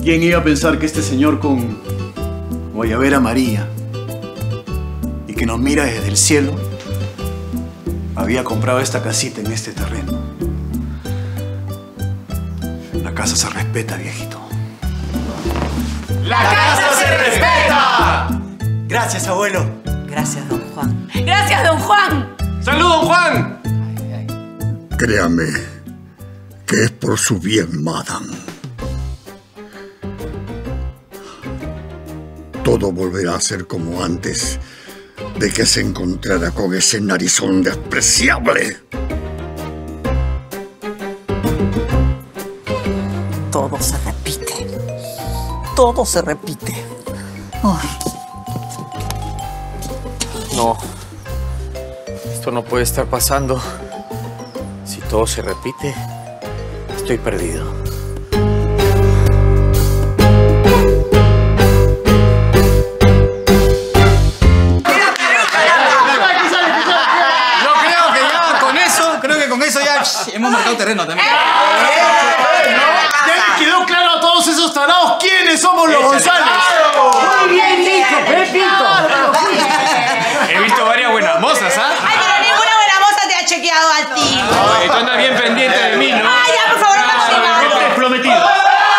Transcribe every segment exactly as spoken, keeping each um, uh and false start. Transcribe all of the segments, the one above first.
¿Quién iba a pensar que este señor con guayabera amarilla y que nos mira desde el cielo había comprado esta casita en este terreno? La casa se respeta, viejito. ¡La casa se respeta! Gracias, abuelo. Gracias, don Juan. ¡Gracias, don Juan! ¡Salud, don Juan! Créame que es por su bien, madame. Todo volverá a ser como antes de que se encontrara con ese narizón despreciable. Todo se repite. Todo se repite. Ay. No. Esto no puede estar pasando. Si todo se repite, estoy perdido. Yo creo que ya con eso, creo que con eso ya hemos marcado terreno también. ¿Ya les quedó claro a todos esos tarados quiénes somos los González? Muy bien dicho, Pepito. He visto varias buenas mozas, ¿ah? Ay, pero ninguna buena moza te ha chequeado a ti. Oye, tú andas bien pendiente de mí, ¿no? Ay, ya, por favor, no me sigas. Te he prometido.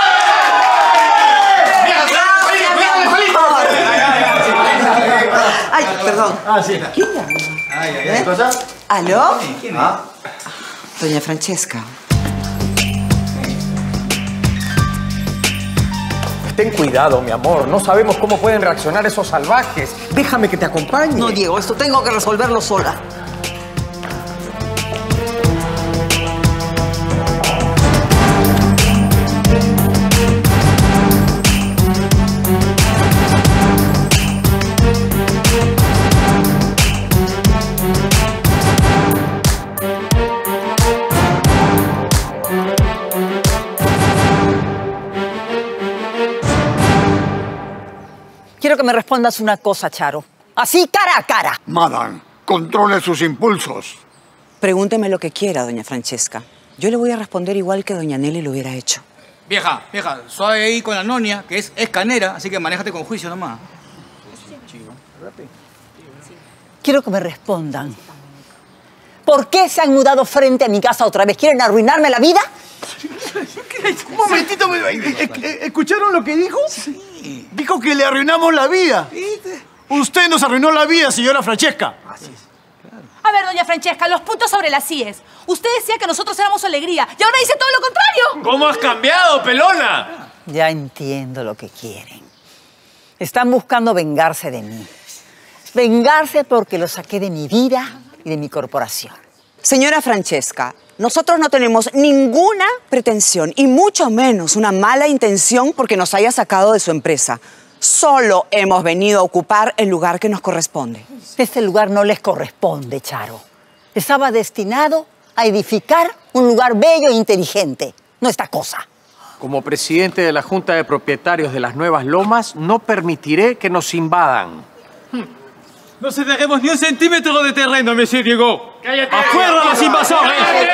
Ay, perdón. Ah, sí. ¿Quién llama? Ay, ay, ay. ¿Qué cosa? ¿Aló? ¿Quién es? Ah. Doña Francesca. Ten cuidado, mi amor. No sabemos cómo pueden reaccionar esos salvajes. Déjame que te acompañe. No, Diego, esto tengo que resolverlo sola. Quiero que me respondas una cosa, Charo. Así, cara a cara. Madame, controle sus impulsos. Pregúnteme lo que quiera, doña Francesca. Yo le voy a responder igual que doña Nelly lo hubiera hecho. Vieja, vieja, suave ahí con la nonia, que es escanera, así que manéjate con juicio nomás. Quiero que me respondan. ¿Por qué se han mudado frente a mi casa otra vez? ¿Quieren arruinarme la vida? Un momentito, ¿escucharon lo que dijo? Sí. Dijo que le arruinamos la vida. Usted nos arruinó la vida, señora Francesca. Así es. A ver, doña Francesca, los puntos sobre las íes. Usted decía que nosotros éramos su alegría y ahora dice todo lo contrario. ¿Cómo has cambiado, pelona? Ya entiendo lo que quieren. Están buscando vengarse de mí. Vengarse porque lo saqué de mi vida y de mi corporación. Señora Francesca, nosotros no tenemos ninguna pretensión y mucho menos una mala intención porque nos haya sacado de su empresa. Solo hemos venido a ocupar el lugar que nos corresponde. Ese lugar no les corresponde, Charo. Estaba destinado a edificar un lugar bello e inteligente, no esta cosa. Como presidente de la Junta de Propietarios de las Nuevas Lomas, no permitiré que nos invadan. No cederemos ni un centímetro de terreno, monsieur Diego. ¡Cállate! ¡Afuera los invasores!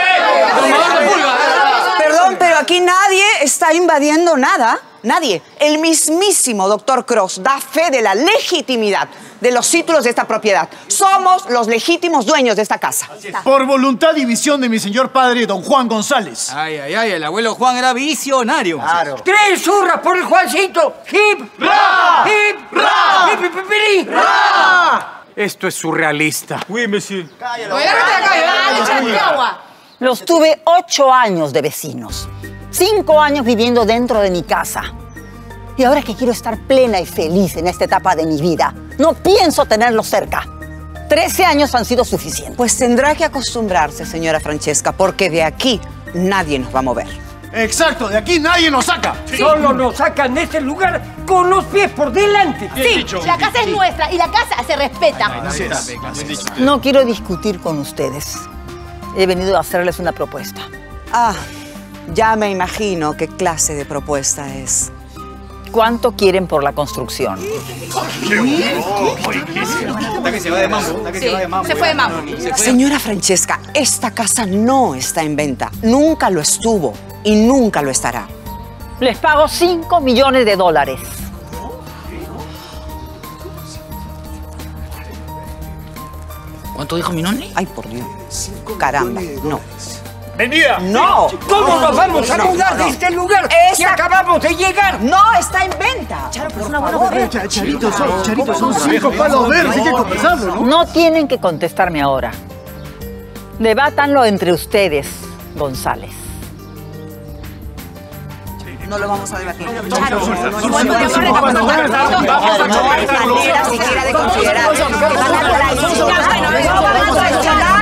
Perdón, pero aquí nadie está invadiendo nada. Nadie. El mismísimo doctor Cross da fe de la legitimidad de los títulos de esta propiedad. Somos los legítimos dueños de esta casa. Por voluntad y visión de mi señor padre, don Juan González. Ay, ay, ay, el abuelo Juan era visionario. Claro. ¡Tres hurras por el Juancito! ¡Hip! ¡Ra! ¡Hip! ¡Ra! ¡Hip, hip, hip, ra! Esto es surrealista. Oui, monsieur. Los tuve ocho años de vecinos. Cinco años viviendo dentro de mi casa. Y ahora que quiero estar plena y feliz en esta etapa de mi vida, no pienso tenerlos cerca. Trece años han sido suficientes. Pues tendrá que acostumbrarse, señora Francesca, porque de aquí nadie nos va a mover. Exacto, de aquí nadie nos saca. Sí. Solo nos sacan de este lugar con los pies por delante. Sí, la casa es nuestra y la casa se respeta. No quiero discutir con ustedes. He venido a hacerles una propuesta. Ah, ya me imagino qué clase de propuesta es. ¿Cuánto quieren por la construcción? Está que se va de mambo. Está que Sí, se va de mambo. se fue de mambo. Se fue de- Señora Francesca, esta casa no está en venta. Nunca lo estuvo y nunca lo estará. Les pago cinco millones de dólares. ¿Cuánto dijo mi noni? Ay, por Dios. Caramba, no. ¡Vendida! ¡No! ¿Cómo nos vamos a mudar de este lugar? Esa- Si acabamos de llegar. ¡No está en venta! Charo, por favor. Charito, son, Charito, son cinco palos verdes, hay que conversarlo, ¿no? No tienen que contestarme ahora. Debátanlo entre ustedes, González. No lo vamos a debatir. Charo, igual No podemos recapacitar. hay manera siquiera de considerar que van a por ahí. Ya, bueno, vamos a